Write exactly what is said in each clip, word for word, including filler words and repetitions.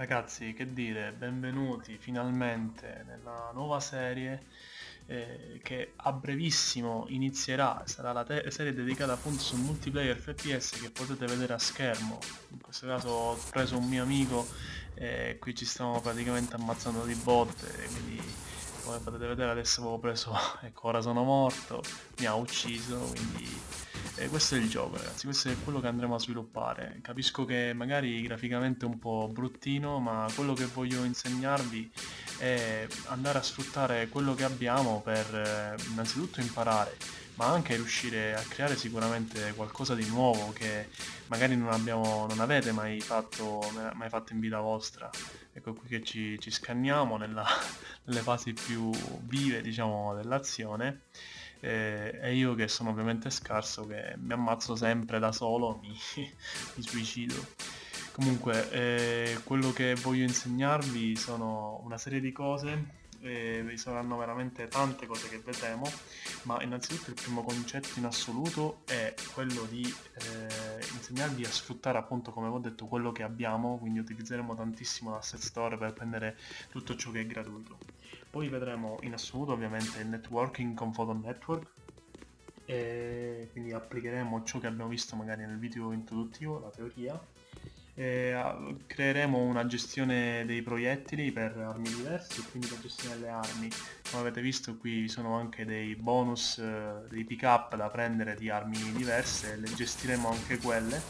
Ragazzi, che dire, benvenuti finalmente nella nuova serie eh, che a brevissimo inizierà, sarà la te- serie dedicata appunto sul multiplayer F P S che potete vedere a schermo. In questo caso ho preso un mio amico e qui ci stiamo praticamente ammazzando di botte, quindi come potete vedere adesso avevo preso, ecco ora sono morto, mi ha ucciso, quindi eh, questo è il gioco, ragazzi, questo è quello che andremo a sviluppare. Capisco che magari graficamente è un po' bruttino, ma quello che voglio insegnarvi è andare a sfruttare quello che abbiamo per eh, innanzitutto imparare, ma anche riuscire a creare sicuramente qualcosa di nuovo che magari non abbiamo, non avete mai fatto, mai fatto in vita vostra. Ecco qui che ci, ci scanniamo nella, nelle fasi più vive, diciamo, dell'azione. Eh, e io che sono ovviamente scarso, che mi ammazzo sempre da solo, mi, mi suicido. Comunque, eh, quello che voglio insegnarvi sono una serie di cose, eh, vi saranno veramente tante cose che vedremo, ma innanzitutto il primo concetto in assoluto è quello di eh, insegnarvi a sfruttare appunto come ho detto quello che abbiamo, quindi utilizzeremo tantissimo l'asset store per prendere tutto ciò che è gratuito. Poi vedremo in assoluto ovviamente il networking con Photon Network e quindi applicheremo ciò che abbiamo visto magari nel video introduttivo, la teoria. E, ah, creeremo una gestione dei proiettili per armi diverse e quindi la gestione delle armi. Come avete visto qui sono anche dei bonus, eh, dei pick up da prendere di armi diverse, le gestiremo anche quelle.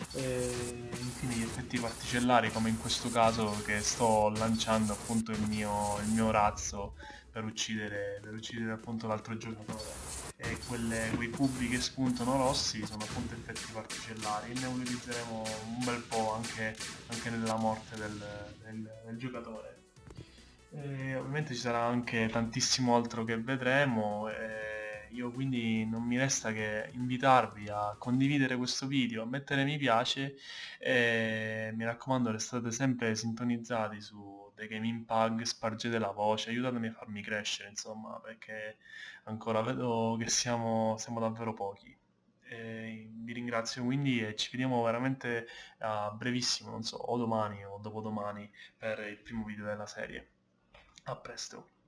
E infine gli effetti particellari come in questo caso che sto lanciando appunto il mio, il mio razzo per uccidere, per uccidere appunto l'altro giocatore e quelle, quei cubi che spuntano rossi sono appunto effetti particellari e ne utilizzeremo un bel po' anche, anche nella morte del, del- del giocatore. E ovviamente ci sarà anche tantissimo altro che vedremo e io quindi non mi resta che invitarvi a condividere questo video, a mettere mi piace e mi raccomando restate sempre sintonizzati su The Gaming Pug, spargete la voce, aiutatemi a farmi crescere insomma perché ancora vedo che siamo, siamo davvero pochi. E vi ringrazio quindi e ci vediamo veramente a brevissimo, non so, o domani o dopodomani per il primo video della serie. A presto.